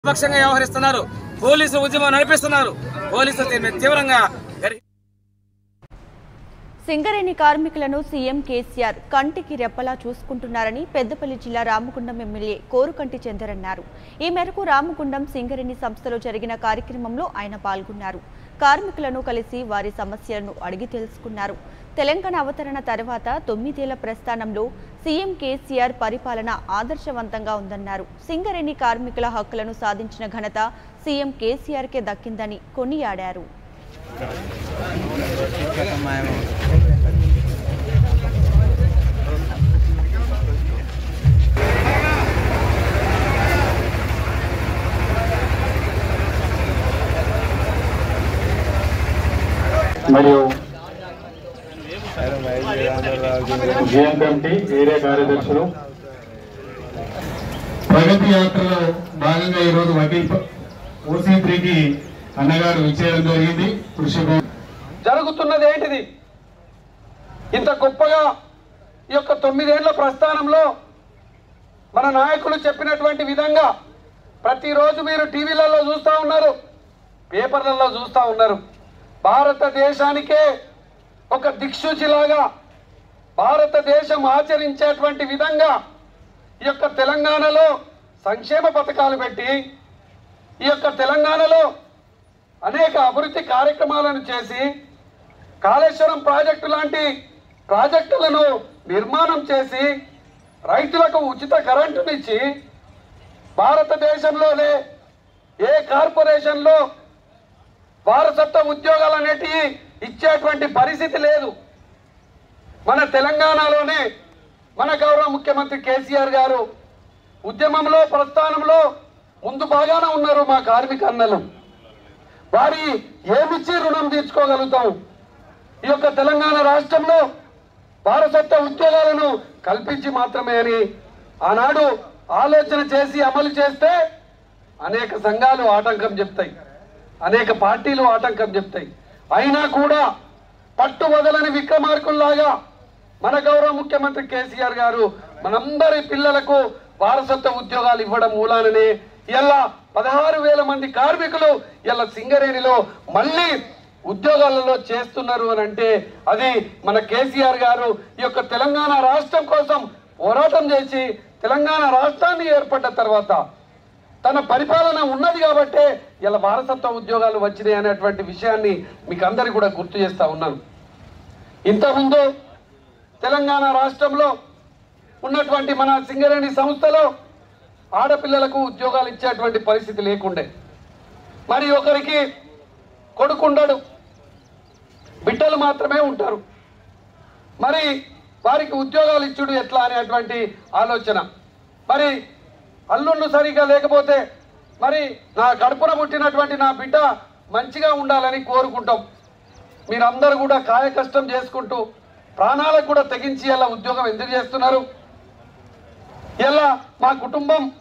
పక్షంగా వ్యవహరిస్తున్నారు. పోలీసులు ఉద్యమం నడిపిస్తున్నారు. పోలీసులు తీవ్రంగా సింగరేణి కార్మికులను సీఎం కేసీఆర్ కంటికి రెప్పలా చూసుకుంటున్నారని పెద్దపల్లి జిల్లా రామగుండం ఎమ్మెల్యే కోరుకంటి చందర్ అన్నారు. ఈ మేరకు రామగుండం సింగరేణి సంస్థలో జరిగిన కార్యక్రమంలో ఆయన పాల్గొన్నారు. కార్మికులను కలిసి వారి సమస్యలను అడిగి తెలుసుకున్నారు. తెలంగాణ అవతరణ తర్వాత 9 ఏళ్ల ప్రస్థానంలో సీఎం కేసీఆర్ పరిపాలన ఆదర్శవంతంగా ఉందన్నారు. సింగరేణి కార్మికుల హక్కులను సాధించిన ఘనత సీఎం కేసీఆర్కే దక్కిందని కొనియాడారు. మరియు జిఎంఎంటీ ఏరియా కార్యదర్శులు ప్రగతి యాత్రలో భాగంగా ఈరోజు వకీల్ OC3కి అన్నగారు ఇచ్చేయడం జరిగింది. కృషి జరుగుతున్నది ఏంటిది? ఇంత గొప్పగా ఈ యొక్క 9 ఏళ్ల ప్రస్థానంలో మన నాయకులు చెప్పినటువంటి విధంగా ప్రతిరోజు మీరు టీవీలలో చూస్తూ ఉన్నారు, పేపర్లలో చూస్తూ ఉన్నారు. భారతదేశానికే ఒక దిక్సూచిలాగా భారతదేశం ఆచరించేటువంటి విధంగా ఈ యొక్క తెలంగాణలో సంక్షేమ పథకాలు పెట్టి ఈ యొక్క తెలంగాణలో అనేక అభివృద్ధి కార్యక్రమాలను చేసి కాళేశ్వరం ప్రాజెక్టు లాంటి ప్రాజెక్టులను నిర్మాణం చేసి రైతులకు ఉచిత కరెంటునిచ్చి భారతదేశంలోనే ఏ కార్పొరేషన్లో వారసత్వ ఉద్యోగాలు అనేటివి ఇచ్చేటువంటి పరిస్థితి లేదు. మన తెలంగాణలోనే మన గౌరవ ముఖ్యమంత్రి కేసీఆర్ గారు ఉద్యమంలో ప్రస్థానంలో ముందు బాగానే ఉన్నారు. మా కార్మిక అన్నలు వారి ఏమిచ్చి రుణం తీర్చుకోగలుగుతాం? ఈ యొక్క తెలంగాణ రాష్ట్రంలో వారసత్వ ఉద్యోగాలను కల్పించి మాత్రమే అని ఆనాడు ఆలోచన చేసి అమలు చేస్తే అనేక సంఘాలు ఆటంకం చెప్తాయి, అనేక పార్టీలు ఆటంకం చెప్తాయి. అయినా కూడా పట్టు వదలని విక్రమార్కుల్లాగా మన గౌరవ ముఖ్యమంత్రి కేసీఆర్ గారు మనందరి పిల్లలకు వారసత్వ ఉద్యోగాలు ఇవ్వడం మూలాననే ఇలా 16,000 మంది కార్మికులు ఇలా సింగరేణిలో మళ్ళీ ఉద్యోగాలలో చేస్తున్నారు అని అంటే అది మన కేసీఆర్ గారు ఈ యొక్క తెలంగాణ రాష్ట్రం కోసం పోరాటం చేసి తెలంగాణ రాష్ట్రాన్ని ఏర్పడ్డ తర్వాత తన పరిపాలన ఉన్నది కాబట్టే ఇలా వారసత్వ ఉద్యోగాలు వచ్చినాయి అనేటువంటి విషయాన్ని మీకు అందరికీ కూడా గుర్తు చేస్తూ ఉన్నాను. ఇంతకుముందు తెలంగాణ రాష్ట్రంలో ఉన్నటువంటి మన సింగరేణి సంస్థలో ఆడపిల్లలకు ఉద్యోగాలు ఇచ్చేటువంటి పరిస్థితి లేకుండే. మరి ఒకరికి కొడుకుండడు, బిడ్డలు మాత్రమే ఉంటారు. మరి వారికి ఉద్యోగాలు ఇచ్చుడు ఎట్లా అనేటువంటి ఆలోచన. మరి అల్లుళ్ళు సరిగా లేకపోతే మరి నా కడుపున పుట్టినటువంటి నా బిడ్డ మంచిగా ఉండాలని కోరుకుంటాం. మీరందరూ కూడా కాయ కష్టం చేసుకుంటూ ప్రాణాలకు కూడా తెగించి ఇలా ఉద్యోగం ఎందుకు చేస్తున్నారు? ఇలా మా కుటుంబం